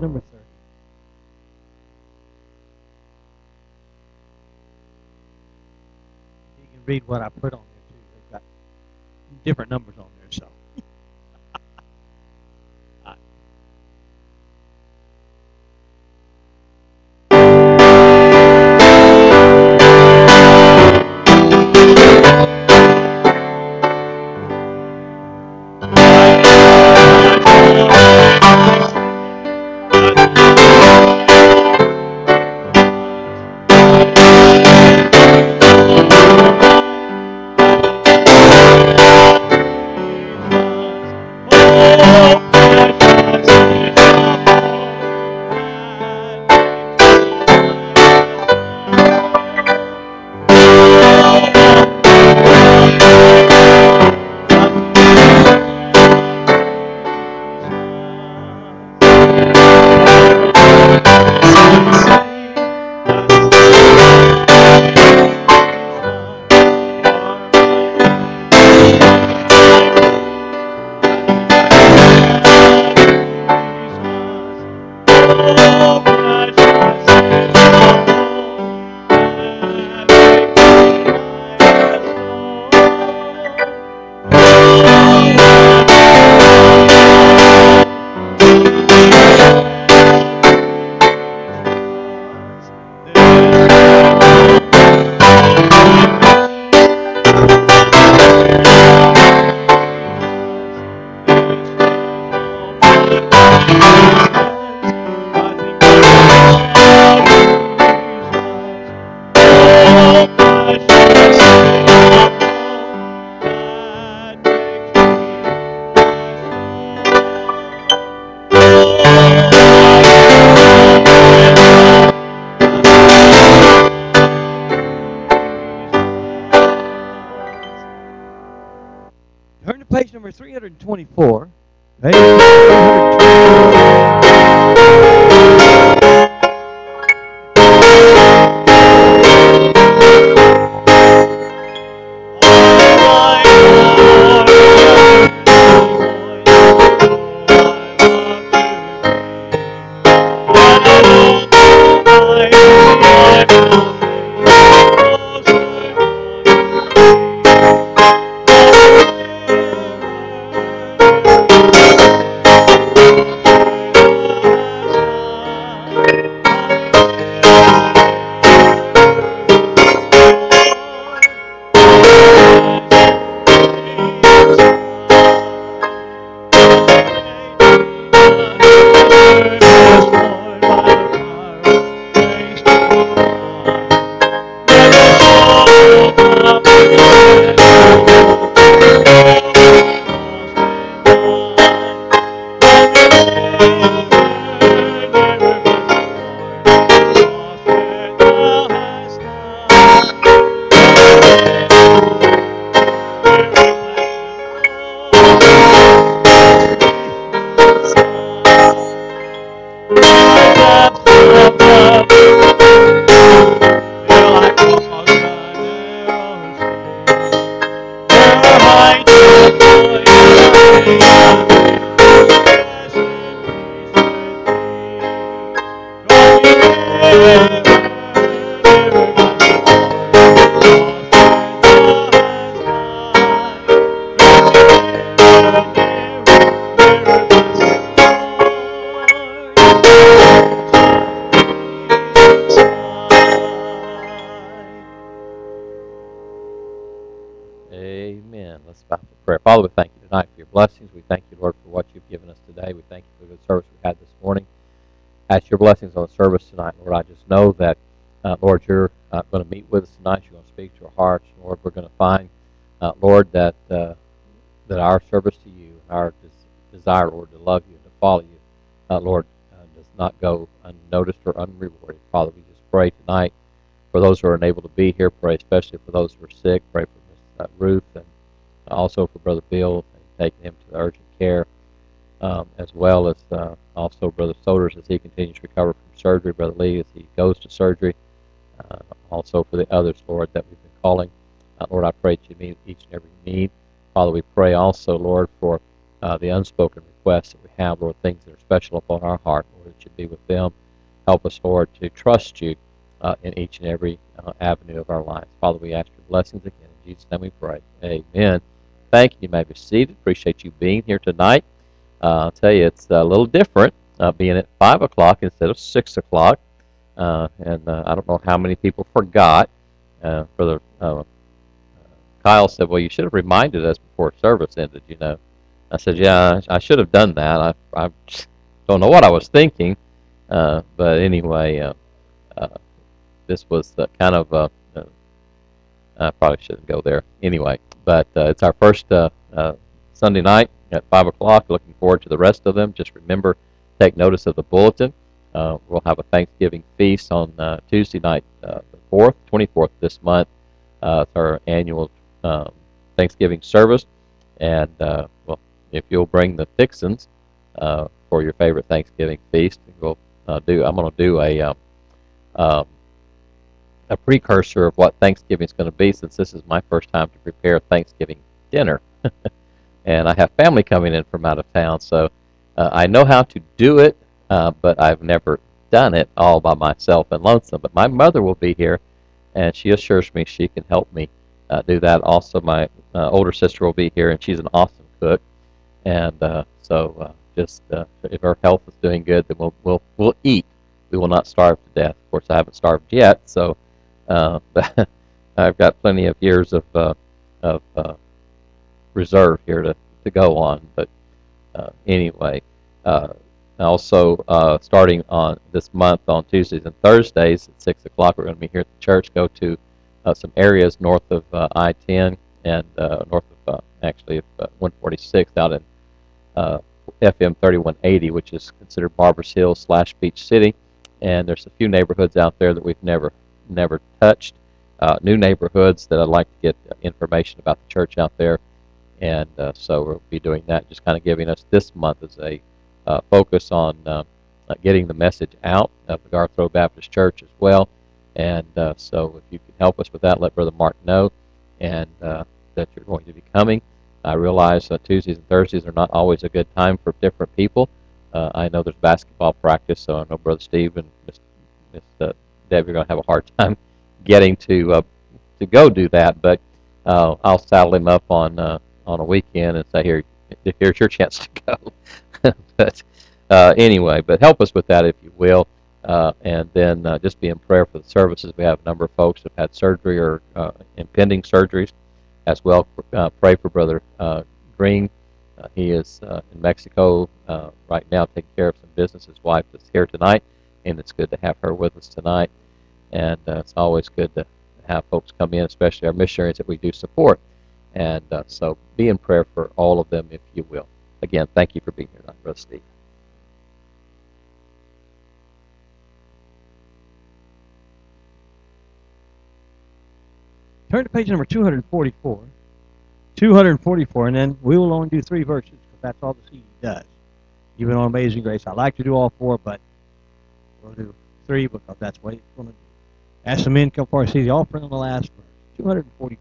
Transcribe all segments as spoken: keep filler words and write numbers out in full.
number thirty. You can read what I put on there too. They've got different numbers on there, so. Turn to page number three hundred twenty-four. Page number three hundred Amen. Let's bow for prayer. Father, we thank you tonight for your blessings. We thank you, Lord, for what you've given us today. We thank you for the service we had this morning. Ask your blessings on the service tonight, Lord. I just know that, uh, Lord, you're uh, going to meet with us tonight. You're going to speak to our hearts. Lord, we're going to find, uh, Lord, that uh, that our service to you, our des- desire, Lord, to love you and to follow you, uh, Lord, uh, does not go unnoticed or unrewarded. Father, we just pray tonight for those who are unable to be here. Pray especially for those who are sick. Pray for Miss uh, Ruth, and also for Brother Bill, and taking him to the urgent care, um, as well as uh, also Brother Soders as he continues to recover from surgery. Brother Lee as he goes to surgery. Uh, also for the others, Lord, that we've been calling. Uh, Lord, I pray that you meet each and every need. Father, we pray also, Lord, for uh, the unspoken requests that we have, Lord, things that are special upon our heart, Lord, it should be with them. Help us, Lord, to trust you uh, in each and every uh, avenue of our lives. Father, we ask your blessings again. In Jesus' name we pray. Amen. Thank you. You may be seated. Appreciate you being here tonight. Uh, I'll tell you, it's a little different uh, being at five o'clock instead of six o'clock. Uh, and uh, I don't know how many people forgot. Uh, for the uh, Kyle said, well, you should have reminded us before service ended, you know. I said, yeah, I, I should have done that. I, I don't know what I was thinking. Uh, but anyway, uh, uh, this was the kind of, uh, uh, I probably shouldn't go there anyway. But uh, it's our first uh, uh, Sunday night at five o'clock. Looking forward to the rest of them. Just remember, take notice of the bulletin. Uh, we'll have a Thanksgiving feast on uh, Tuesday night, uh, the fourth, twenty-fourth this month. Uh, it's our annual um, Thanksgiving service. And, uh, well, if you'll bring the fixins uh, for your favorite Thanksgiving feast, we'll uh, do. I'm going to do a um, um, a precursor of what Thanksgiving is going to be, since this is my first time to prepare Thanksgiving dinner. And I have family coming in from out of town, so uh, I know how to do it. Uh, but I've never done it all by myself and lonesome. But my mother will be here, and she assures me she can help me uh, do that. Also, my uh, older sister will be here, and she's an awesome cook. And uh, so, uh, just uh, if her health is doing good, then we'll we'll we'll eat. We will not starve to death. Of course, I haven't starved yet, so uh, I've got plenty of years of uh, of uh, reserve here to to go on. But uh, anyway. Uh, Also, uh, starting on this month on Tuesdays and Thursdays at six o'clock, we're going to be here at the church. Go to uh, some areas north of uh, I ten and uh, north of, uh, actually, uh, one forty-six out in uh, F M thirty-one eighty, which is considered Barbers Hill slash Beach City. And there's a few neighborhoods out there that we've never never touched, uh, new neighborhoods that I'd like to get information about the church out there. And uh, so we'll be doing that, just kind of giving us this month as a Uh, focus on uh, uh, getting the message out of the Garth Baptist Church as well. And uh, so if you can help us with that, let Brother Mark know, and uh, that you're going to be coming. I realize uh, Tuesdays and Thursdays are not always a good time for different people. Uh, I know there's basketball practice, so I know Brother Steve and Miss, Miss uh, Deb are going to have a hard time getting to uh, to go do that. But uh, I'll saddle him up on uh, on a weekend and say, here, here's your chance to go. But uh, anyway, but help us with that if you will, uh, and then uh, just be in prayer for the services. We have a number of folks that have had surgery or uh, impending surgeries as well. Uh, pray for Brother uh, Green. Uh, he is uh, in Mexico uh, right now taking care of some business. His wife is here tonight, and it's good to have her with us tonight. And uh, it's always good to have folks come in, especially our missionaries that we do support. And uh, so be in prayer for all of them if you will. Again, thank you for being here tonight, Brother Steve. Turn to page number two forty-four. two forty-four, and then we will only do three verses because that's all the C D does. Even on Amazing Grace, I like to do all four, but we'll do three because that's what it's going to do. As the men come forward, see the offering on the last verse. two forty-four.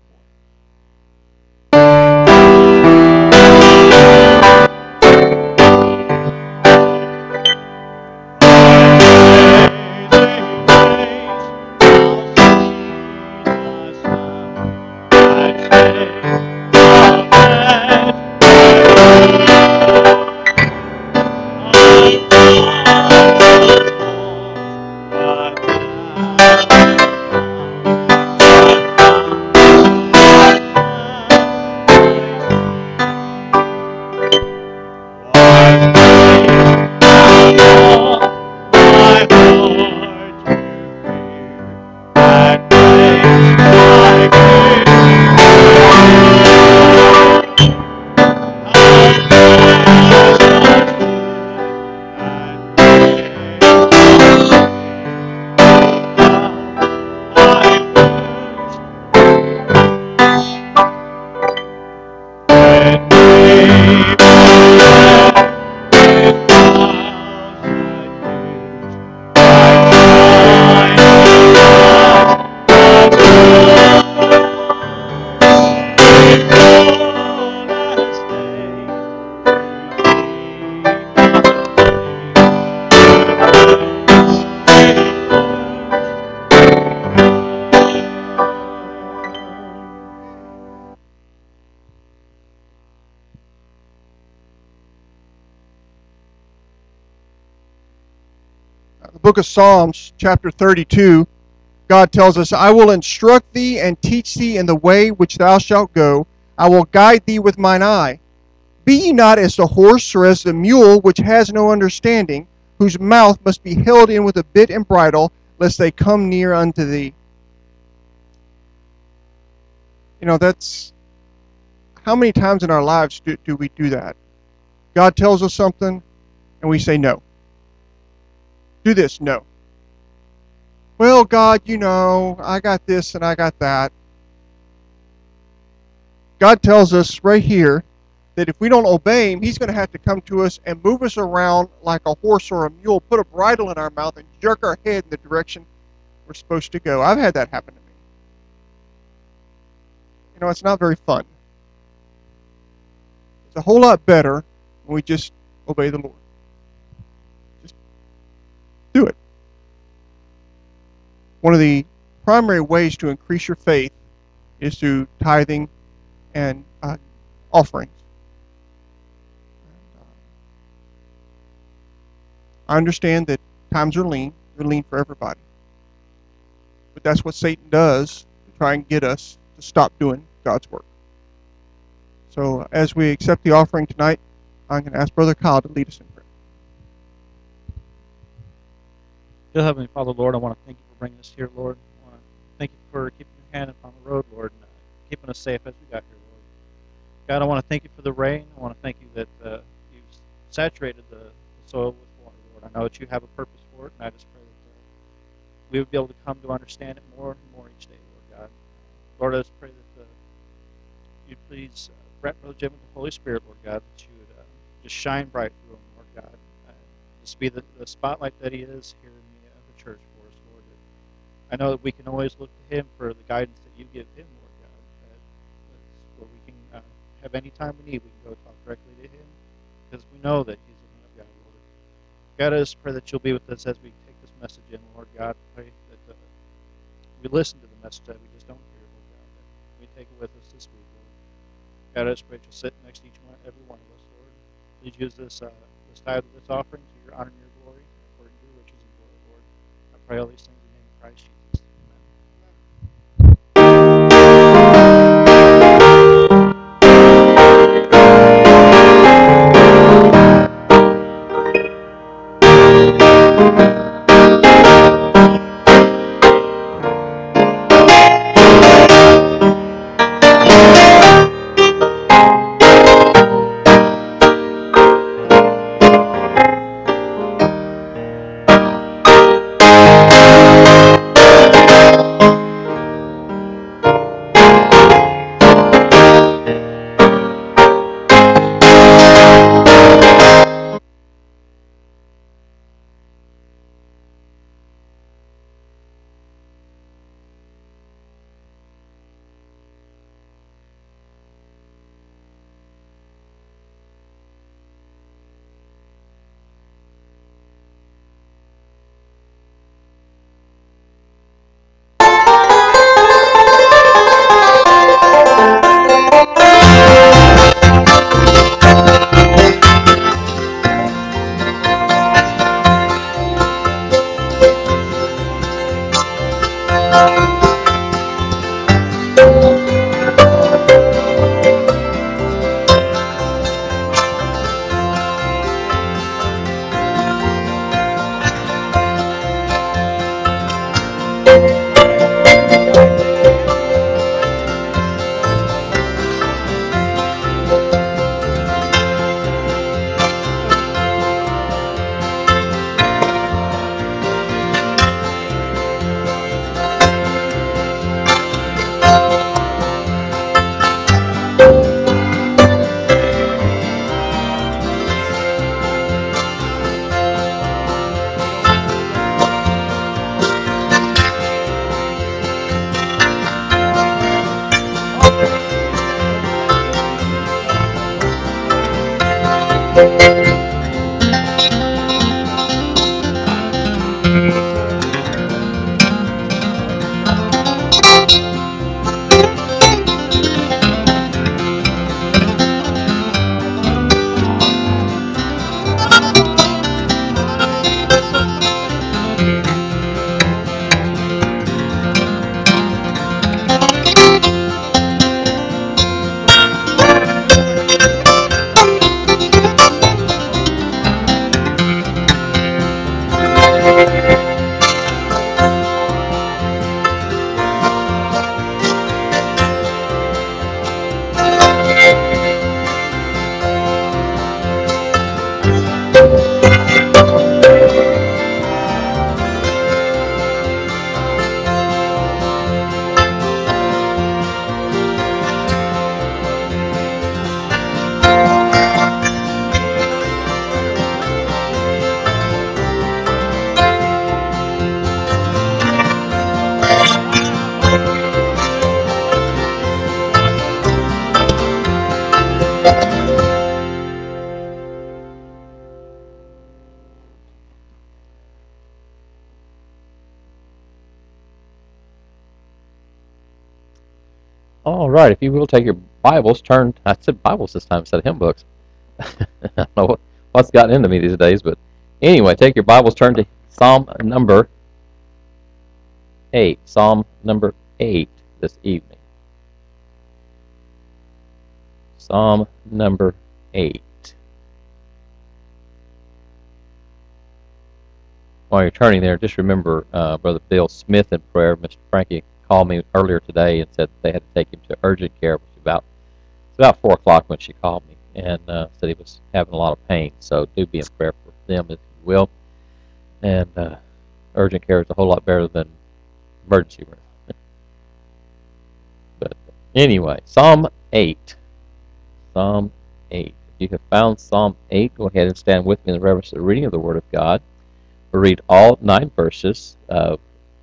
The book of Psalms, chapter thirty-two, God tells us, I will instruct thee and teach thee in the way which thou shalt go. I will guide thee with mine eye. Be ye not as the horse or as the mule which has no understanding, whose mouth must be held in with a bit and bridle, lest they come near unto thee. You know, that's, how many times in our lives do, do we do that? God tells us something, and we say no. Do this, no. Well, God, you know, I got this and I got that. God tells us right here that if we don't obey him, he's going to have to come to us and move us around like a horse or a mule, put a bridle in our mouth and jerk our head in the direction we're supposed to go. I've had that happen to me. You know, it's not very fun. It's a whole lot better when we just obey the Lord. Just do it. One of the primary ways to increase your faith is through tithing and uh, offerings. And, uh, I understand that times are lean. They're lean for everybody. But that's what Satan does to try and get us to stop doing God's work. So as we accept the offering tonight, I'm going to ask Brother Kyle to lead us in prayer. Dear Heavenly Father, Lord, I want to thank you for bringing us here, Lord. I want to thank you for keeping your hand upon the road, Lord, and uh, keeping us safe as we got here, Lord. God, I want to thank you for the rain. I want to thank you that uh, you've saturated the, the soil with water, Lord. I know that you have a purpose for it, and I just pray that uh, we would be able to come to understand it more and more each day, Lord God. Uh, Lord, I just pray that uh, you'd please uh, wrap Brother Jim with the Holy Spirit, Lord God, that you would uh, just shine bright through him, Lord God. Uh, just be the, the spotlight that he is here in the, uh, the church for us, Lord. That I know that we can always look to him for the guidance that you give him, Lord God. That, that's where we can uh, have any time we need, we can go talk directly to him because we know that he's a man of God, Lord. God, I just pray that you'll be with us as we take this message in, Lord God. Pray that uh, we listen to the message that we just don't hear, Lord God. That we take it with us this week, Lord. God, I just pray that you'll sit next to each one, every one of us, Lord. Please use this uh, this tithe of this offering to your honor and your glory, according to your riches and glory, Lord. I pray all these things in the name of Christ Jesus. All right, if you will take your Bibles, turn. I said Bibles this time instead of hymn books. I don't know what, what's gotten into me these days, but anyway, take your Bibles, turn to Psalm number eight. Psalm number eight this evening. Psalm number eight. While you're turning there, just remember uh, Brother Bill Smith in prayer. Mister Frankie called me earlier today and said they had to take him to urgent care. It was about, it's about four o'clock when she called me, and uh, said he was having a lot of pain. So do be in prayer for them if you will. And uh, urgent care is a whole lot better than emergency room. But anyway, Psalm eight. Psalm eight. If you have found Psalm eight, go ahead and stand with me in the reverence of the reading of the Word of God. We'll read all nine verses of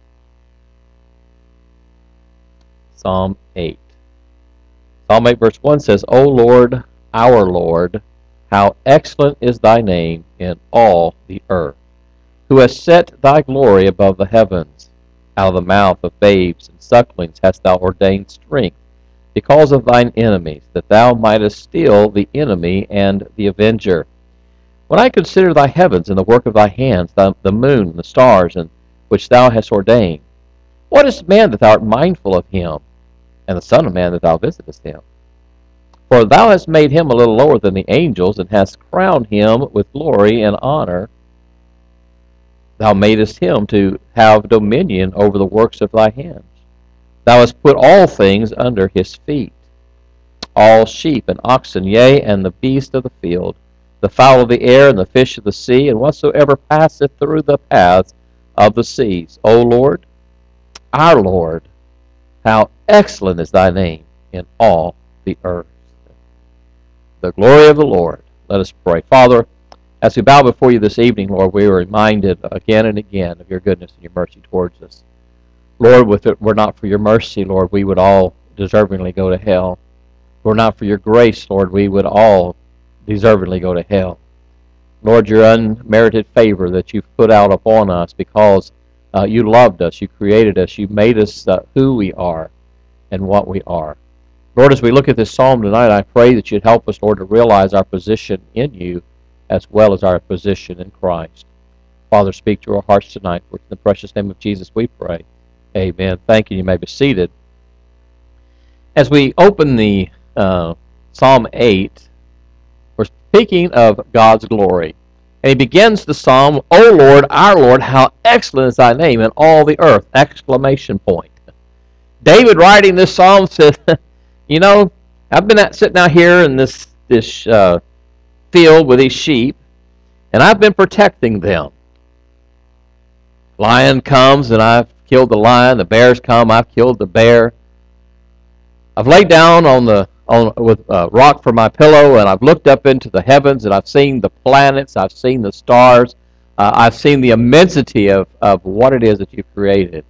Psalm eight. Psalm eight verse one says, O Lord, our Lord, how excellent is thy name in all the earth, who has set thy glory above the heavens. Out of the mouth of babes and sucklings hast thou ordained strength, because of thine enemies, that thou mightest still the enemy and the avenger. When I consider thy heavens and the work of thy hands, the, the moon and the stars, and which thou hast ordained, what is man that thou art mindful of him, and the son of man that thou visitest him? For thou hast made him a little lower than the angels, and hast crowned him with glory and honor. Thou madest him to have dominion over the works of thy hands. Thou hast put all things under his feet, all sheep and oxen, yea, and the beast of the field, the fowl of the air, and the fish of the sea, and whatsoever passeth through the paths of the seas. O Lord, our Lord, how excellent is thy name in all the earth. The glory of the Lord. Let us pray. Father, as we bow before you this evening, Lord, we are reminded again and again of your goodness and your mercy towards us. Lord, if it were not for your mercy, Lord, we would all deservingly go to hell. If it were not for your grace, Lord, we would all deservedly go to hell. Lord, your unmerited favor that you've put out upon us because uh, you loved us, you created us, you made us uh, who we are and what we are. Lord, as we look at this psalm tonight, I pray that you'd help us, Lord, to realize our position in you as well as our position in Christ. Father, speak to our hearts tonight. In the precious name of Jesus we pray. Amen. Thank you. You may be seated. As we open the uh, Psalm eight, we're speaking of God's glory. And he begins the psalm, O Lord, our Lord, how excellent is thy name in all the earth! Exclamation point. David writing this psalm says, you know, I've been out, sitting out here in this, this uh, field with these sheep, and I've been protecting them. Lion comes, and I've killed the lion. The bears come, I've killed the bear. I've laid down on the on with a rock for my pillow, and I've looked up into the heavens, and I've seen the planets, I've seen the stars, uh, I've seen the immensity of, of what it is that you've created.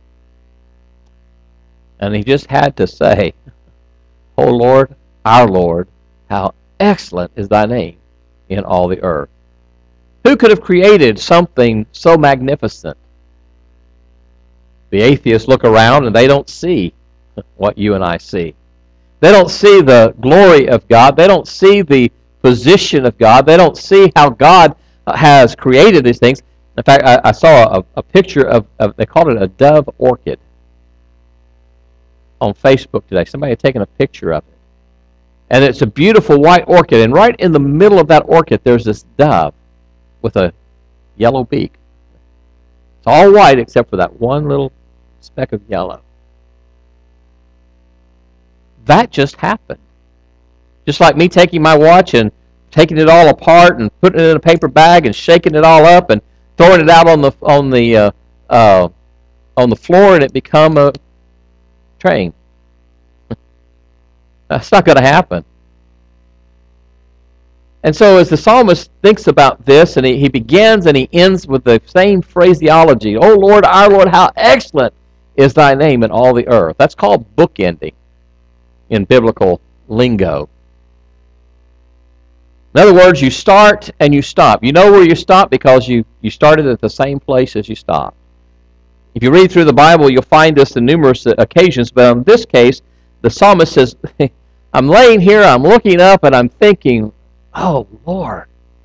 And he just had to say, O Lord, our Lord, how excellent is thy name in all the earth. Who could have created something so magnificent? The atheists look around and they don't see what you and I see. They don't see the glory of God. They don't see the position of God. They don't see how God has created these things. In fact, I, I saw a, a picture of, of, they called it a dove orchid on Facebook today. Somebody had taken a picture of it. And it's a beautiful white orchid. And right in the middle of that orchid, there's this dove with a yellow beak. It's all white except for that one little speck of yellow. That just happened. Just like me taking my watch and taking it all apart and putting it in a paper bag and shaking it all up and throwing it out on the on the uh, uh, on the floor, and it become a train. That's not going to happen. And so as the psalmist thinks about this, and he, he begins and he ends with the same phraseology, O Lord, our Lord, how excellent is thy name in all the earth. That's called bookending in biblical lingo. In other words, you start and you stop. You know where you stop because you, you started at the same place as you stopped. If you read through the Bible, you'll find this in numerous occasions, but in this case, the psalmist says, I'm laying here, I'm looking up, and I'm thinking, oh, Lord,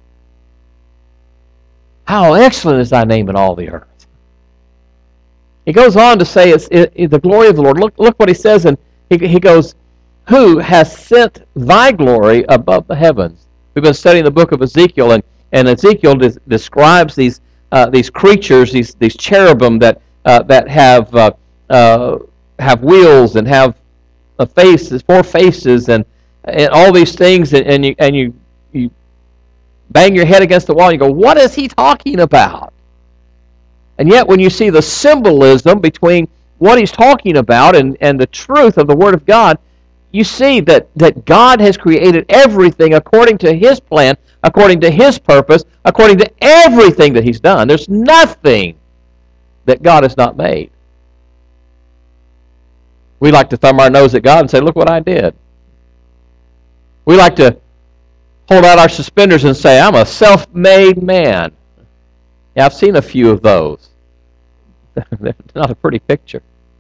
how excellent is thy name in all the earth. He goes on to say, it's it, it, the glory of the Lord. Look, look what he says, and he, he goes, who has sent thy glory above the heavens? We've been studying the book of Ezekiel, and, and Ezekiel des, describes these uh, these creatures, these these cherubim that uh, that have uh, uh, have wheels and have a faces, four faces, and and all these things, and, and you and you you bang your head against the wall, and you go, what is he talking about? And yet, when you see the symbolism between what he's talking about and, and the truth of the Word of God, you see that, that God has created everything according to His plan, according to His purpose, according to everything that He's done. There's nothing that God has not made. We like to thumb our nose at God and say, look what I did. We like to hold out our suspenders and say, I'm a self-made man. Yeah, I've seen a few of those. They're not a pretty picture.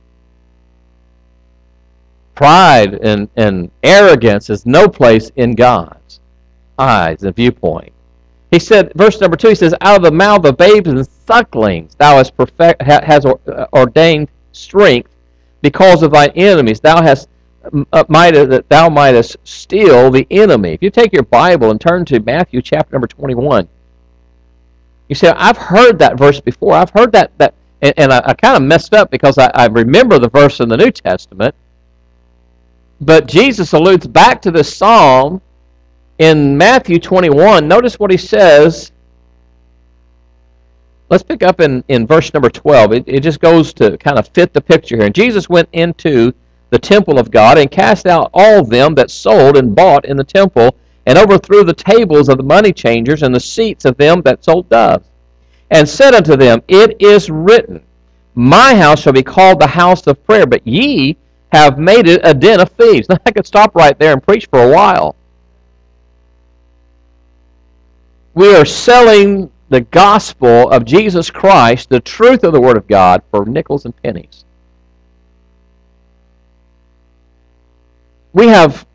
Pride and, and arrogance is no place in God's eyes and viewpoint. He said, verse number two, he says, out of the mouth of babes and sucklings thou hast perfect, has ordained strength because of thine enemies. Thou hast uh, might, that thou mightest steal the enemy. If you take your Bible and turn to Matthew chapter number twenty-one, you say, I've heard that verse before. I've heard that, that and, and I, I kind of messed up because I, I remember the verse in the New Testament. But Jesus alludes back to this psalm in Matthew twenty-one. Notice what he says. Let's pick up in, in verse number twelve. It, it just goes to kind of fit the picture here. And Jesus went into the temple of God and cast out all them that sold and bought in the temple, and overthrew the tables of the money changers and the seats of them that sold doves, and said unto them, it is written, my house shall be called the house of prayer, but ye have made it a den of thieves. Now, I could stop right there and preach for a while. We are selling the gospel of Jesus Christ, the truth of the Word of God, for nickels and pennies. We have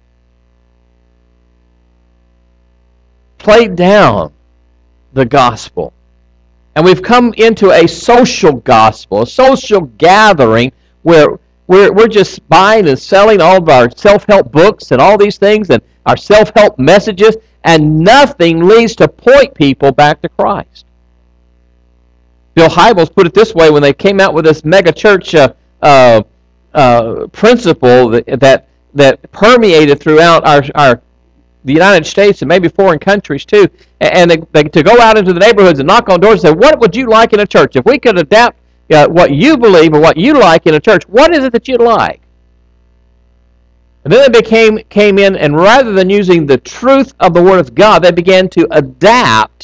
played down the gospel. And we've come into a social gospel, a social gathering where we're, we're just buying and selling all of our self-help books and all these things and our self-help messages, and nothing leads to point people back to Christ. Bill Hybels put it this way when they came out with this mega church uh, uh, uh, principle that, that that permeated throughout our our the United States and maybe foreign countries too, and they, they, to go out into the neighborhoods and knock on doors and say, what would you like in a church? If we could adapt uh, what you believe or what you like in a church, what is it that you'd like? And then they became, came in, and rather than using the truth of the Word of God, they began to adapt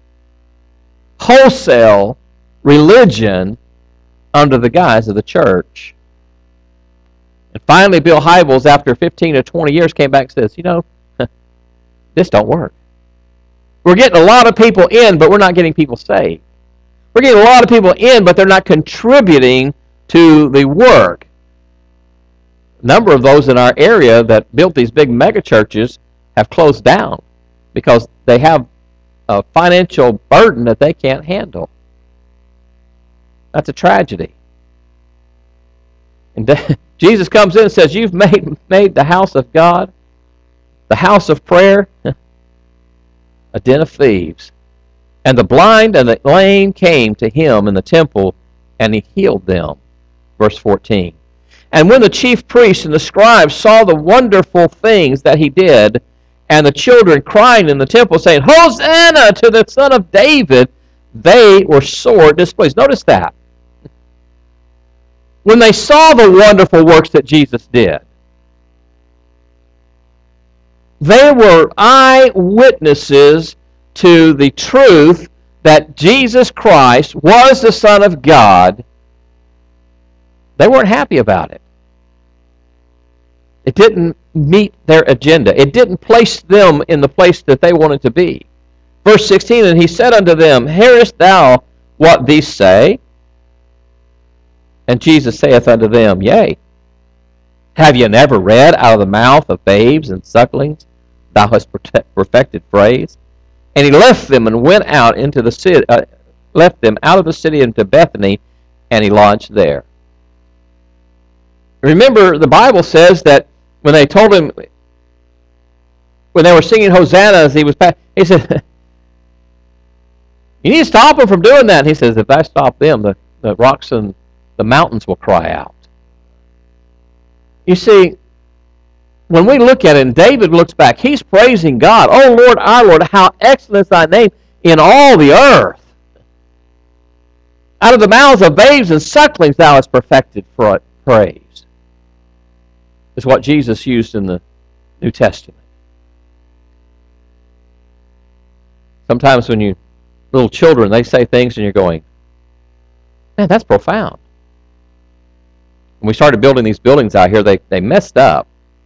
wholesale religion under the guise of the church. And finally, Bill Hybels, after fifteen or twenty years, came back and says, you know, this don't work. We're getting a lot of people in, but we're not getting people saved. We're getting a lot of people in, but they're not contributing to the work. A number of those in our area that built these big mega churches have closed down because they have a financial burden that they can't handle. That's a tragedy. And Jesus comes in and says, you've made, made the house of God, the house of prayer, a den of thieves. And the blind and the lame came to him in the temple, and he healed them. Verse fourteen. And when the chief priests and the scribes saw the wonderful things that he did, and the children crying in the temple, saying, Hosanna to the Son of David, they were sore displeased. Notice that. When they saw the wonderful works that Jesus did, they were eyewitnesses to the truth that Jesus Christ was the Son of God. They weren't happy about it. It didn't meet their agenda. It didn't place them in the place that they wanted to be. Verse sixteen, and he said unto them, hearest thou what these say? And Jesus saith unto them, Yea. Have you never read, out of the mouth of babes and sucklings thou hast perfected praise? And he left them and went out into the city, uh, left them out of the city into Bethany, and he lodged there. Remember, the Bible says that when they told him, when they were singing Hosanna as he was passing, he said, you need to stop them from doing that. And he says, if I stop them, the, the rocks and the mountains will cry out. You see, when we look at it, and David looks back, he's praising God. Oh, Lord, our Lord, how excellent is thy name in all the earth. Out of the mouths of babes and sucklings thou hast perfected praise. Is what Jesus used in the New Testament. Sometimes when you, little children, they say things and you're going, man, that's profound. When we started building these buildings out here, they, they messed up.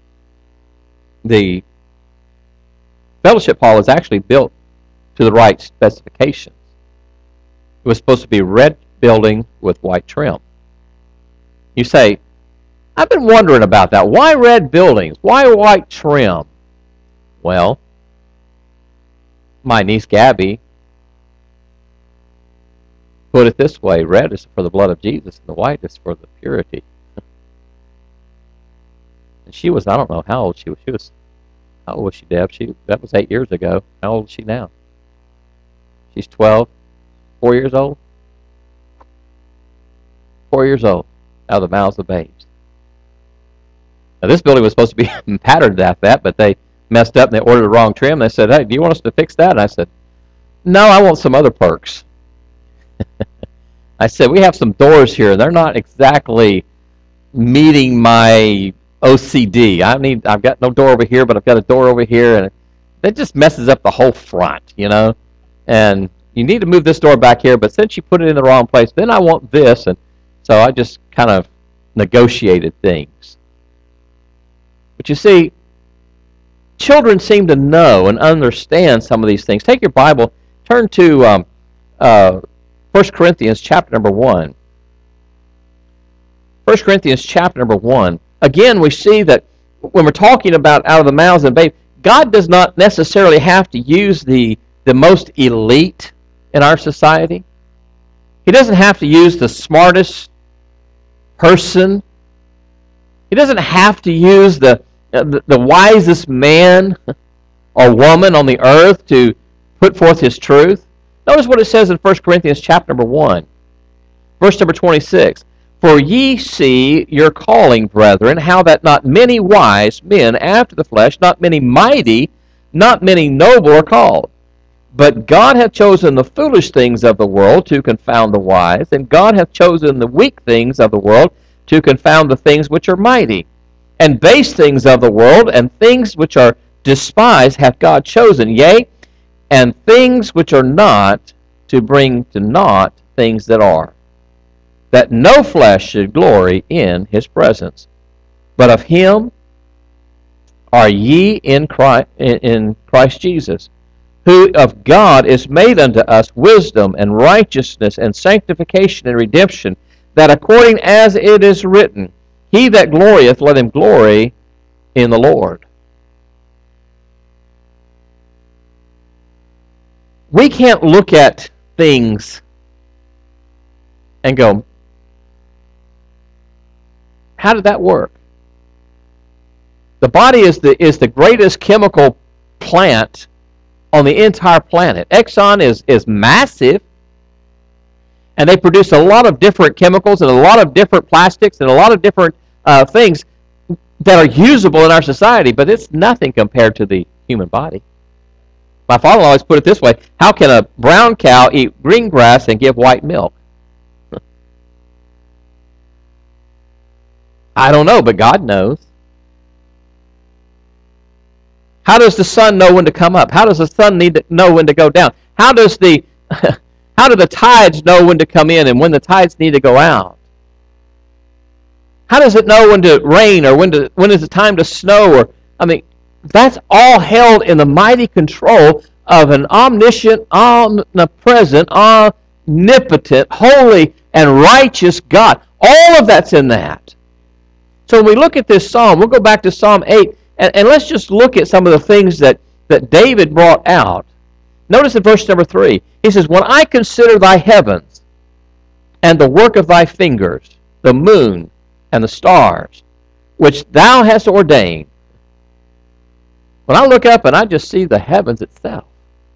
The fellowship hall is actually built to the right specifications. It was supposed to be red building with white trim. You say, I've been wondering about that. Why red buildings? Why white trim? Well, my niece Gabby put it this way: red is for the blood of Jesus, and the white is for the purity. And she was, I don't know how old she was. She was, how old was she, Deb? She, that was eight years ago. How old is she now? She's twelve, four years old? Four years old, out of the mouths of babes. Now, this building was supposed to be patterned after that, but they messed up and they ordered the wrong trim. They said, hey, do you want us to fix that? And I said, no, I want some other perks. I said, we have some doors here. They're not exactly meeting my O C D. I need, I've got no door over here, but I've got a door over here, and it just messes up the whole front, you know. And you need to move this door back here, but since you put it in the wrong place, then I want this. And so I just kind of negotiated things. But you see, children seem to know and understand some of these things. Take your Bible, turn to um, uh, First Corinthians chapter number one. First Corinthians chapter number one. Again, we see that when we're talking about out of the mouths of babes, God does not necessarily have to use the, the most elite in our society. He doesn't have to use the smartest person. He doesn't have to use the, the, the wisest man or woman on the earth to put forth his truth. Notice what it says in First Corinthians chapter number one, verse number twenty-six. For ye see your calling, brethren, how that not many wise men after the flesh, not many mighty, not many noble are called. But God hath chosen the foolish things of the world to confound the wise, and God hath chosen the weak things of the world to confound the things which are mighty. And base things of the world, and things which are despised hath God chosen, yea, and things which are not, to bring to naught things that are, that no flesh should glory in his presence. But of him are ye in Christ, in Christ Jesus, who of God is made unto us wisdom and righteousness and sanctification and redemption, that according as it is written, he that glorieth, let him glory in the Lord. We can't look at things and go, how did that work? The body is the is the greatest chemical plant on the entire planet. Exxon is, is massive, and they produce a lot of different chemicals and a lot of different plastics and a lot of different uh, things that are usable in our society, but it's nothing compared to the human body. My father always put it this way: how can a brown cow eat green grass and give white milk? I don't know, but God knows. How does the sun know when to come up? How does the sun need to know when to go down? How does the how do the tides know when to come in and when the tides need to go out? How does it know when to rain or when to when is it time to snow? Or I mean, that's all held in the mighty control of an omniscient, omnipresent, omnipotent, holy, and righteous God. All of that's in that. So when we look at this psalm, we'll go back to Psalm eight, and, and let's just look at some of the things that, that David brought out. Notice in verse number three, he says, when I consider thy heavens and the work of thy fingers, the moon and the stars, which thou hast ordained. When I look up and I just see the heavens itself.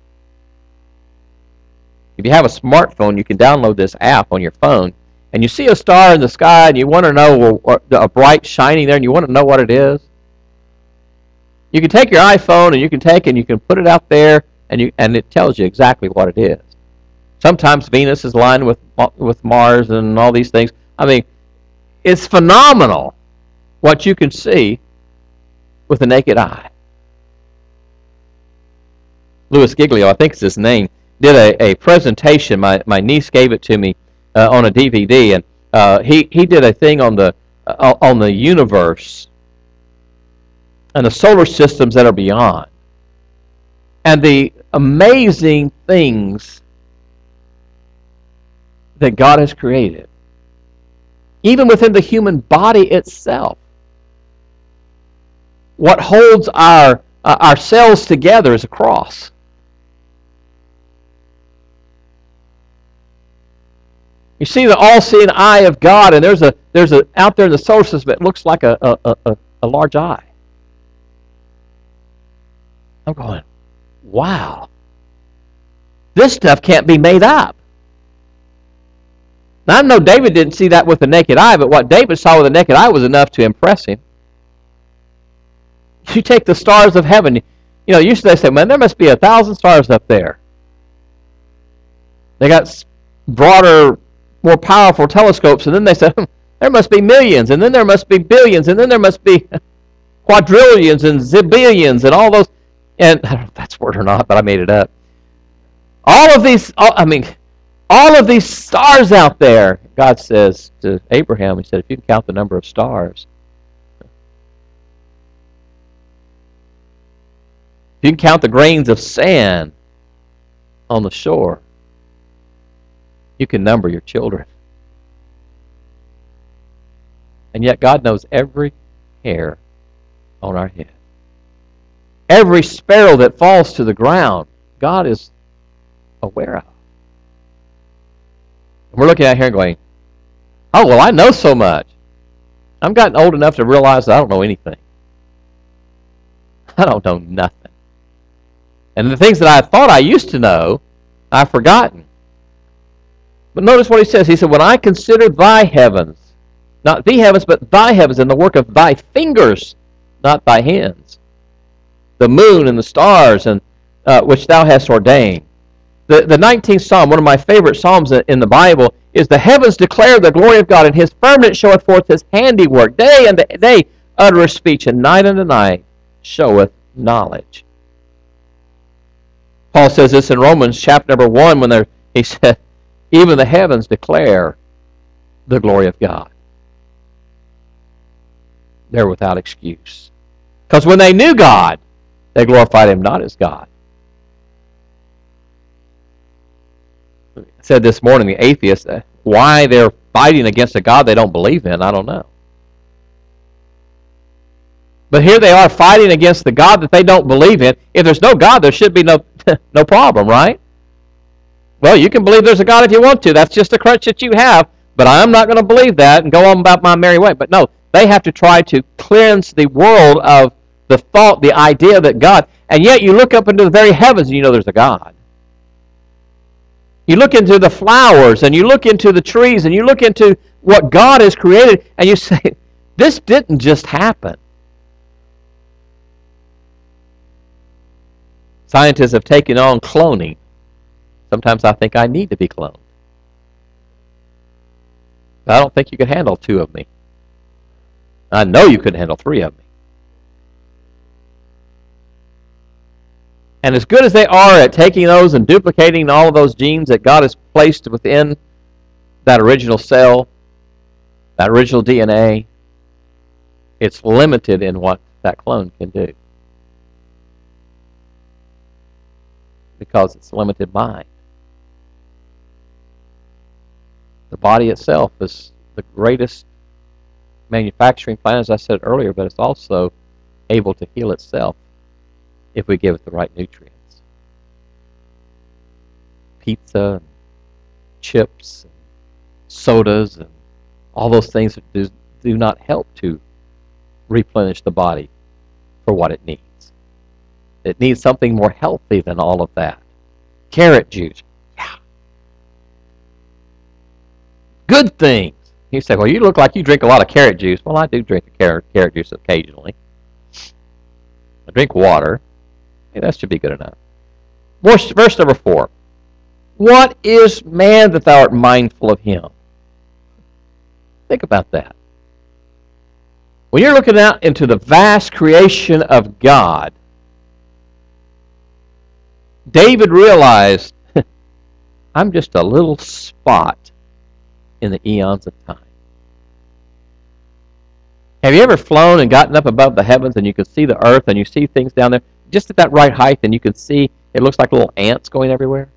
If you have a smartphone, you can download this app on your phone, and you see a star in the sky, and you want to know a bright shining there, and you want to know what it is. You can take your iPhone, and you can take and you can put it out there, and you and it tells you exactly what it is. Sometimes Venus is lined with with Mars and all these things. I mean, it's phenomenal what you can see with the naked eye. Louis Giglio, I think is his name, did a, a presentation. My, my niece gave it to me uh, on a D V D, and uh, he, he did a thing on the uh, on the universe and the solar systems that are beyond, and the amazing things that God has created, even within the human body itself. What holds our uh, our cells together is a cross. You see the all-seeing eye of God, and there's a there's a out there in the solar system that looks like a a, a, a large eye. I'm going, wow. This stuff can't be made up. Now I know David didn't see that with the naked eye, but what David saw with the naked eye was enough to impress him. You take the stars of heaven. You know, usually they say, man, there must be a thousand stars up there. They got broader, more powerful telescopes, and then they said, hmm, there must be millions, and then there must be billions, and then there must be quadrillions and zibillions and all those. And I don't know if that's a word or not, but I made it up. All of these, I mean, all of these stars out there, God says to Abraham, he said, if you can count the number of stars, if you can count the grains of sand on the shore, you can number your children. And yet God knows every hair on our head. Every sparrow that falls to the ground, God is aware of. And we're looking at here and going, oh, well, I know so much. I've gotten old enough to realize that I don't know anything. I don't know nothing. And the things that I thought I used to know, I've forgotten. But notice what he says. He said, when I consider thy heavens, not the heavens, but thy heavens, and the work of thy fingers, not thy hands, the moon and the stars, and uh, which thou hast ordained. The, the nineteenth Psalm, one of my favorite Psalms in the Bible, is the heavens declare the glory of God, and his firmament showeth forth his handiwork. Day unto day uttereth speech, and night unto night showeth knowledge. Paul says this in Romans chapter number one, when he said, even the heavens declare the glory of God. They're without excuse. Because when they knew God, they glorified him not as God. I said this morning, the atheists, why they're fighting against a God they don't believe in, I don't know. But here they are fighting against the God that they don't believe in. If there's no God, there should be no, no problem, right? Well, you can believe there's a God if you want to. That's just a crutch that you have. But I'm not going to believe that and go on about my merry way. But no, they have to try to cleanse the world of the thought, the idea that God, and yet you look up into the very heavens and you know there's a God. You look into the flowers and you look into the trees and you look into what God has created and you say, this didn't just happen. Scientists have taken on cloning. Sometimes I think I need to be cloned. But I don't think you could handle two of me. I know you couldn't handle three of me. And as good as they are at taking those and duplicating all of those genes that God has placed within that original cell, that original D N A, it's limited in what that clone can do. Because it's limited mind. The body itself is the greatest manufacturing plant, as I said earlier, but it's also able to heal itself if we give it the right nutrients. Pizza, and chips, and sodas, and all those things that do, do not help to replenish the body for what it needs. It needs something more healthy than all of that. Carrot juice. Yeah. Good things. You say, well, you look like you drink a lot of carrot juice. Well, I do drink a carrot, carrot juice occasionally. I drink water. Hey, that should be good enough. Verse, verse number four. What is man that thou art mindful of him? Think about that. When you're looking out into the vast creation of God, David realized, I'm just a little spot in the eons of time. Have you ever flown and gotten up above the heavens and you can see the earth and you see things down there just at that right height and you can see it looks like little ants going everywhere?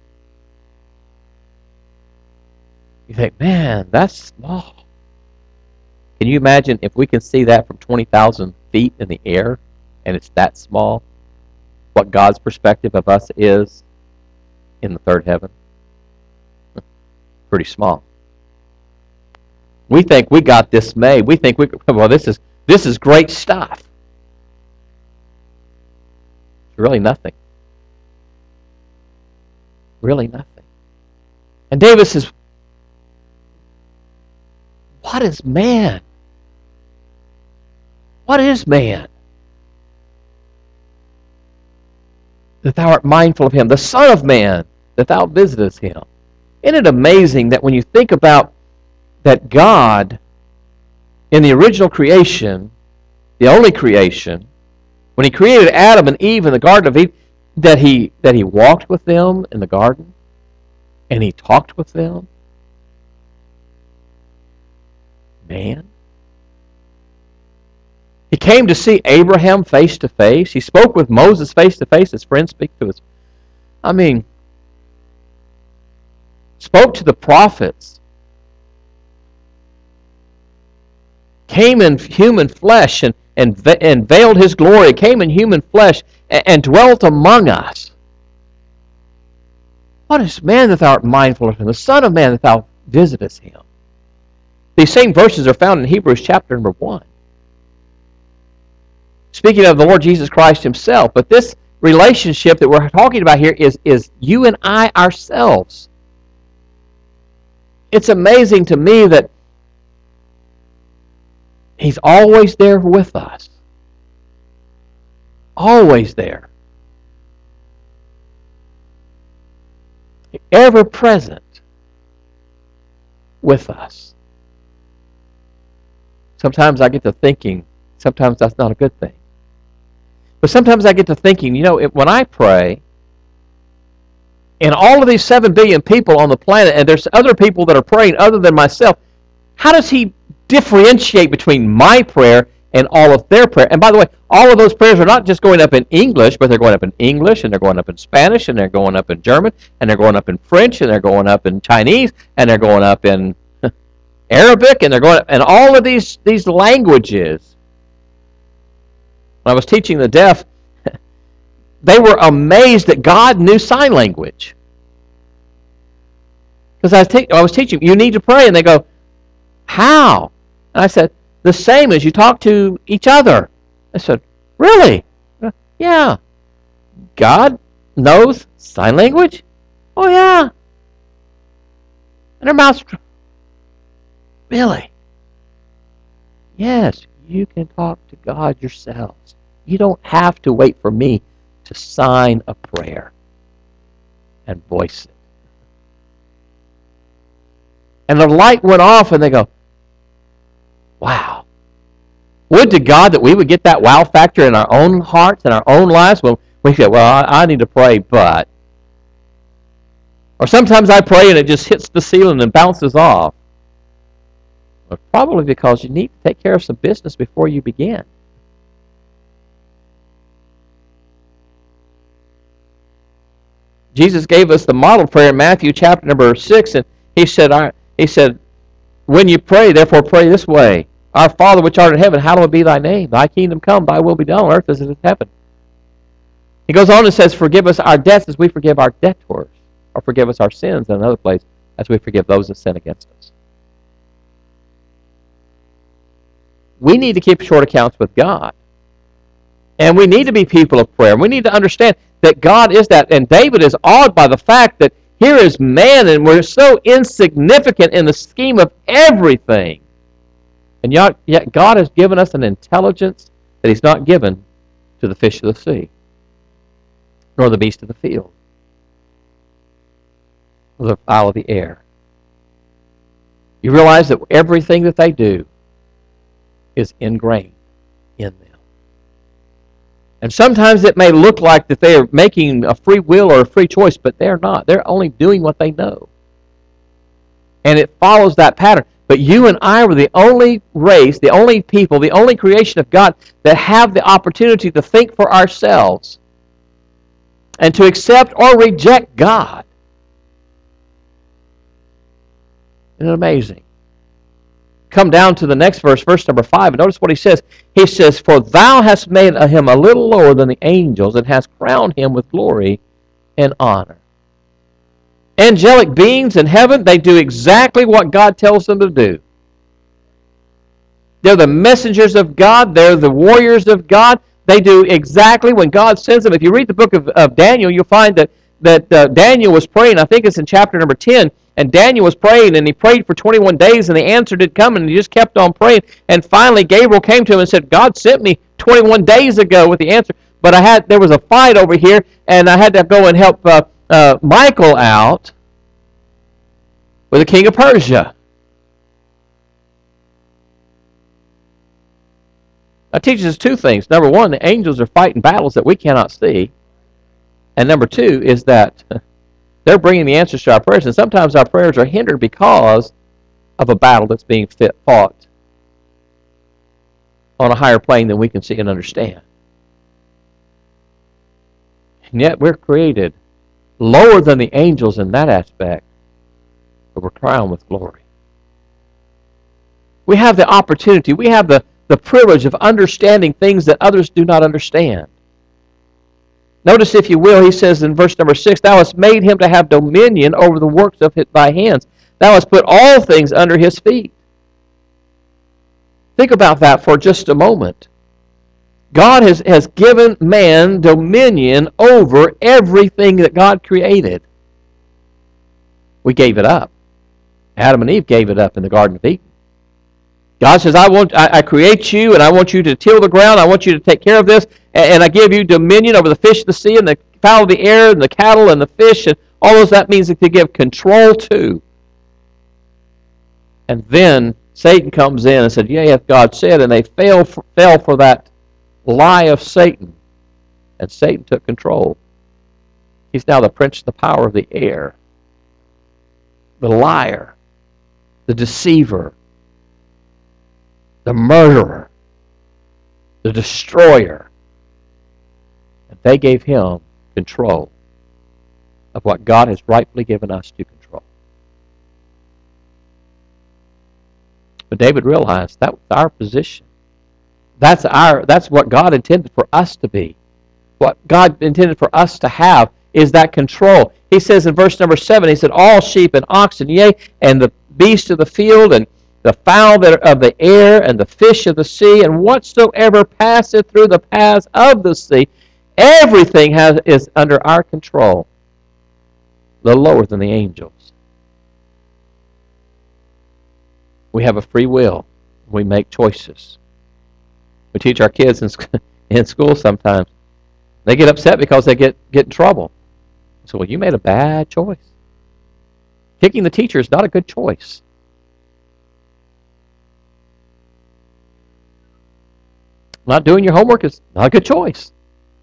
You think, man, that's small. Can you imagine if we can see that from twenty thousand feet in the air and it's that small? What God's perspective of us is in the third heaven? Pretty small. We think we got this made. We think we well this is this is great stuff. It's really nothing. Really nothing. And David says, what is man? What is man? That thou art mindful of him, the Son of Man, that thou visitest him. Isn't it amazing that when you think about that God, in the original creation, the only creation, when he created Adam and Eve in the Garden of Eden, that he, that he walked with them in the garden, and he talked with them? Man. He came to see Abraham face to face. He spoke with Moses face to face. His friends speak to his. I mean, spoke to the prophets. Came in human flesh and, and, and veiled his glory. Came in human flesh and, and dwelt among us. What is man that thou art mindful of him? The Son of Man that thou visitest him. These same verses are found in Hebrews chapter number one. Speaking of the Lord Jesus Christ himself, but this relationship that we're talking about here is, is you and I ourselves. It's amazing to me that he's always there with us. Always there. Ever present with us. Sometimes I get to thinking, sometimes that's not a good thing. But sometimes I get to thinking, you know, if, when I pray, and all of these seven billion people on the planet, and there's other people that are praying other than myself, how does he differentiate between my prayer and all of their prayer? And by the way, all of those prayers are not just going up in English, but they're going up in English, and they're going up in Spanish, and they're going up in German, and they're going up in French, and they're going up in Chinese, and they're going up in Arabic, and they're going up, and all of these, these languages. When I was teaching the deaf, they were amazed that God knew sign language. Because I was, te- I was teaching, you need to pray, and they go, how? And I said, the same as you talk to each other. I said, really? Yeah. God knows sign language? Oh, yeah. And their mouths, really? Yes, you can talk to God yourselves. You don't have to wait for me to sign a prayer and voice it. And the light went off and they go, wow. Would to God that we would get that wow factor in our own hearts and our own lives when we say, well, I, I need to pray, but. Or sometimes I pray and it just hits the ceiling and bounces off. Well, probably because you need to take care of some business before you begin. Jesus gave us the model prayer in Matthew chapter number six, and he said, I, he said, when you pray, therefore pray this way. Our Father which art in heaven, hallowed be thy name. Thy kingdom come, thy will be done on earth as it is in heaven. He goes on and says, forgive us our debts as we forgive our debtors. Or forgive us our sins in another place as we forgive those that sin against us. We need to keep short accounts with God. And we need to be people of prayer. We need to understand that God is that. And David is awed by the fact that here is man, and we're so insignificant in the scheme of everything. And yet, yet God has given us an intelligence that He's not given to the fish of the sea, nor the beast of the field, or the fowl of the air. You realize that everything that they do is ingrained in them. And sometimes it may look like that they are making a free will or a free choice, but they're not. They're only doing what they know. And it follows that pattern. But you and I were the only race, the only people, the only creation of God that have the opportunity to think for ourselves and to accept or reject God. Isn't it amazing? Come down to the next verse, verse number five, and notice what he says. He says, for thou hast made him a little lower than the angels, and hast crowned him with glory and honor. Angelic beings in heaven, they do exactly what God tells them to do. They're the messengers of God. They're the warriors of God. They do exactly when God sends them. If you read the book of, of Daniel, you'll find that, that uh, Daniel was praying. I think it's in chapter number ten. And Daniel was praying, and he prayed for twenty-one days, and the answer did come, and he just kept on praying. And finally, Gabriel came to him and said, God sent me twenty-one days ago with the answer, but I had there was a fight over here, and I had to go and help uh, uh, Michael out with the king of Persia. That teaches us two things. Number one, the angels are fighting battles that we cannot see. And number two is that they're bringing the answers to our prayers, and sometimes our prayers are hindered because of a battle that's being fit, fought on a higher plane than we can see and understand. And yet we're created lower than the angels in that aspect, but we're crowned with glory. We have the opportunity, we have the, the privilege of understanding things that others do not understand. Notice, if you will, he says in verse number six, thou hast made him to have dominion over the works of thy hands. Thou hast put all things under his feet. Think about that for just a moment. God has, has given man dominion over everything that God created. We gave it up. Adam and Eve gave it up in the Garden of Eden. God says, I want, I, I create you, and I want you to till the ground. I want you to take care of this, and, and I give you dominion over the fish of the sea, and the fowl of the air, and the cattle, and the fish, and all those. That means that to give control to. And then Satan comes in and said, yea, hath God said, and they fell for, fell for that lie of Satan, and Satan took control. He's now the prince of the power of the air, the liar, the deceiver, the murderer, the destroyer. And they gave him control of what God has rightfully given us to control. But David realized that was our position. That's our that's what God intended for us to be. What God intended for us to have is that control. He says in verse number seven, he said, all sheep and oxen, yea, and the beasts of the field, and the fowl that are of the air, and the fish of the sea, and whatsoever passeth through the paths of the sea, everything has, is under our control, the lower than the angels. We have a free will. We make choices. We teach our kids in, in school sometimes. They get upset because they get, get in trouble. So, well, you made a bad choice. Kicking the teacher is not a good choice. Not doing your homework is not a good choice.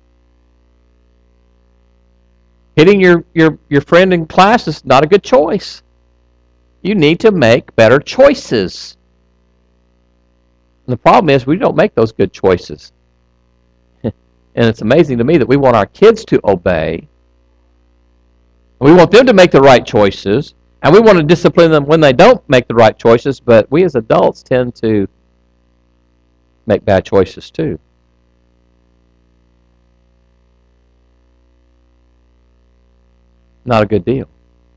Hitting your, your, your friend in class is not a good choice. You need to make better choices. And the problem is we don't make those good choices. And it's amazing to me that we want our kids to obey. We want them to make the right choices. And we want to discipline them when they don't make the right choices. But we as adults tend to make bad choices too. Not a good deal.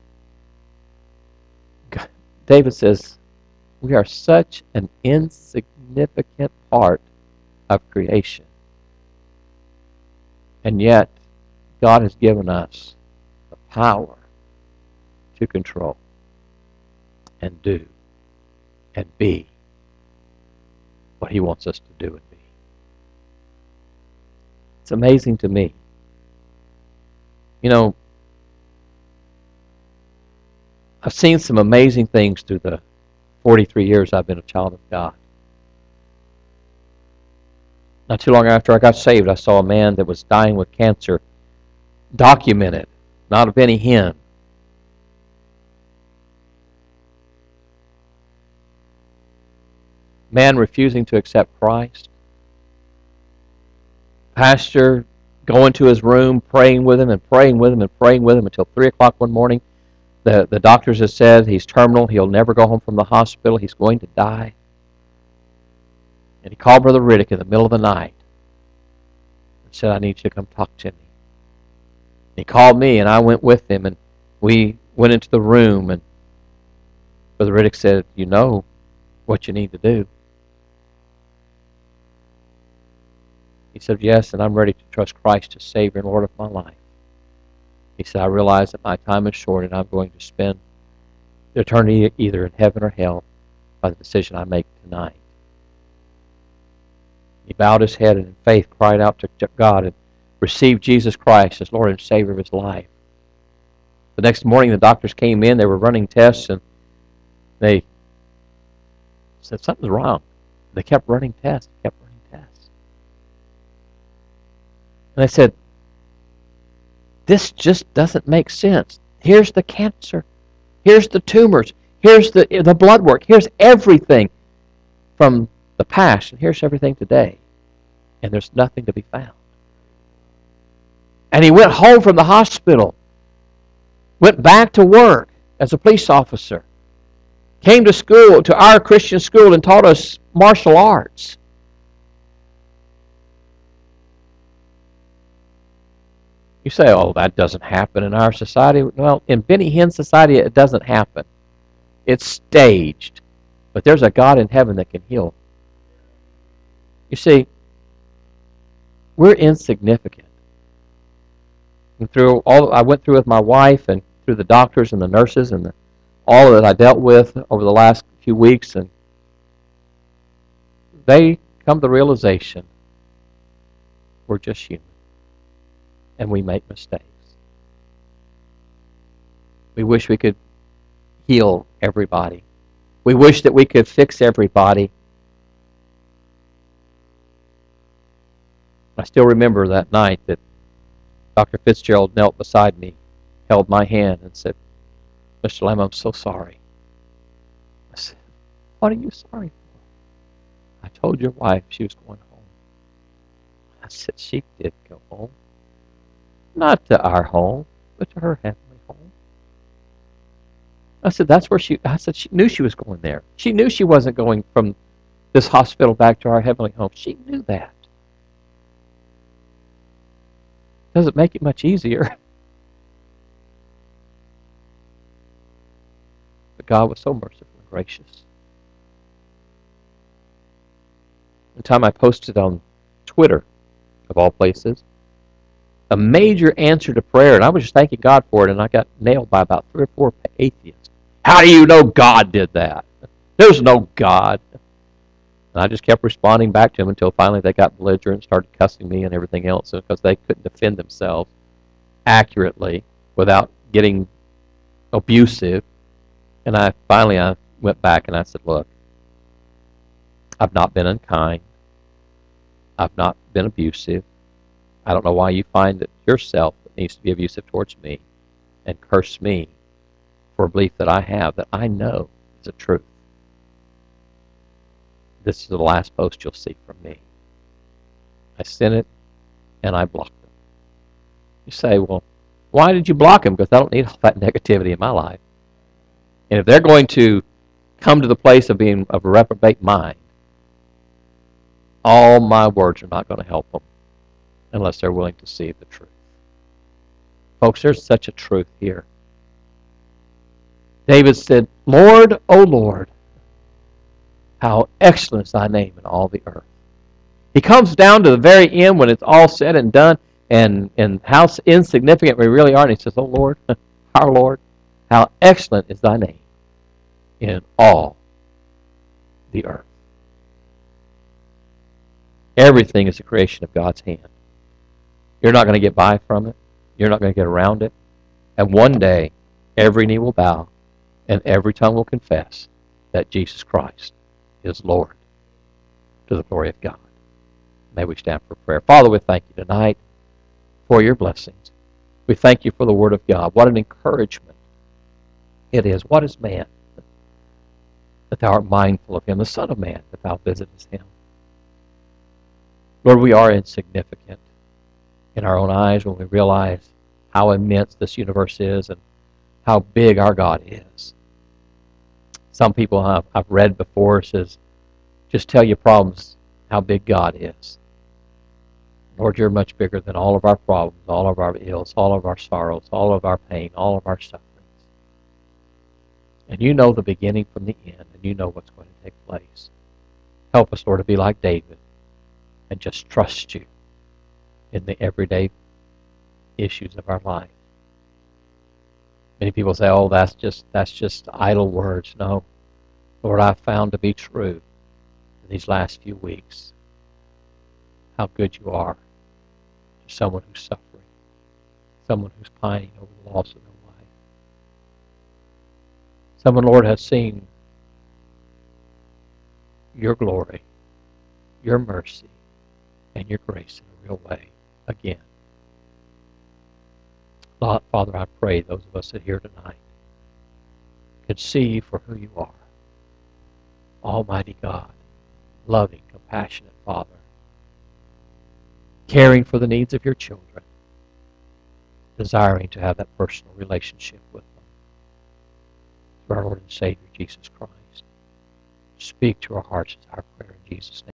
David says, we are such an insignificant part of creation. And yet, God has given us the power to control and do and be what He wants us to do and be. It's amazing to me. You know, I've seen some amazing things through the forty-three years I've been a child of God. Not too long after I got saved, I saw a man that was dying with cancer, documented, not a Benny Hinn. Man refusing to accept Christ. Pastor going to his room, praying with him and praying with him and praying with him until three o'clock one morning. The, the doctors have said he's terminal. He'll never go home from the hospital. He's going to die. And he called Brother Riddick in the middle of the night and said, I need you to come talk to me. He called me, and I went with him, and we went into the room, and Brother Riddick said, you know what you need to do. He said, yes, and I'm ready to trust Christ as Savior and Lord of my life. He said, I realize that my time is short, and I'm going to spend eternity either in heaven or hell by the decision I make tonight. He bowed his head and in faith cried out to God and received Jesus Christ as Lord and Savior of his life. The next morning the doctors came in, they were running tests, and they said something's wrong. They kept running tests, kept running tests. And they said, this just doesn't make sense. Here's the cancer. Here's the tumors. Here's the, the blood work. Here's everything from the past, and here's everything today. And there's nothing to be found. And he went home from the hospital, went back to work as a police officer, came to school, to our Christian school, and taught us martial arts. You say, oh, that doesn't happen in our society. Well, in Benny Hinn society, it doesn't happen. It's staged. But there's a God in heaven that can heal. You see, we're insignificant. And through all I went through with my wife, and through the doctors and the nurses and the, all that I dealt with over the last few weeks, and they come to the realization we're just human. And we make mistakes. We wish we could heal everybody. We wish that we could fix everybody. I still remember that night that Doctor Fitzgerald knelt beside me, held my hand, and said, Mister Lamb, I'm so sorry. I said, what are you sorry for? I told your wife she was going home. I said, she did go home. Not to our home, but to her heavenly home. I said, that's where she, I said, she knew she was going there. She knew she wasn't going from this hospital back to our heavenly home. She knew that. Doesn't make it much easier. But God was so merciful and gracious. One time I posted on Twitter, of all places, a major answer to prayer, and I was just thanking God for it, and I got nailed by about three or four atheists. How do you know God did that? There's no God. And I just kept responding back to them until finally they got belligerent and started cussing me and everything else because they couldn't defend themselves accurately without getting abusive. And I finally I went back and I said, look, I've not been unkind. I've not been abusive. I don't know why you find that yourself needs to be abusive towards me and curse me for a belief that I have that I know is a truth. This is the last post you'll see from me. I sent it and I blocked them. You say, well, why did you block them? Because I don't need all that negativity in my life. And if they're going to come to the place of being of a reprobate mind, all my words are not going to help them unless they're willing to see the truth. Folks, there's such a truth here. David said, Lord, O Lord, how excellent is thy name in all the earth. He comes down to the very end when it's all said and done, and, and how insignificant we really are, and he says, Oh Lord, our Lord, how excellent is thy name in all the earth. Everything is a creation of God's hand. You're not going to get by from it. You're not going to get around it. And one day, every knee will bow and every tongue will confess that Jesus Christ is Lord, to the glory of God. May we stand for prayer. Father, we thank you tonight for your blessings. We thank you for the Word of God. What an encouragement it is. What is man that thou art mindful of him, the Son of Man that thou visitest him? Lord, we are insignificant in our own eyes when we realize how immense this universe is and how big our God is. Some people I've, I've read before says, just tell your problems how big God is. Lord, you're much bigger than all of our problems, all of our ills, all of our sorrows, all of our pain, all of our sufferings. And you know the beginning from the end, and you know what's going to take place. Help us, Lord, to be like David and just trust you in the everyday issues of our life. Many people say, oh, that's just that's just idle words. No. Lord, I've found to be true in these last few weeks how good you are to someone who's suffering, someone who's pining over the loss of their life. Someone, Lord, has seen your glory, your mercy, and your grace in a real way again. Father, I pray those of us that are here tonight can see you for who you are. Almighty God, loving, compassionate Father, caring for the needs of your children, desiring to have that personal relationship with them. Through our Lord and Savior, Jesus Christ. Speak to our hearts is our prayer in Jesus' name.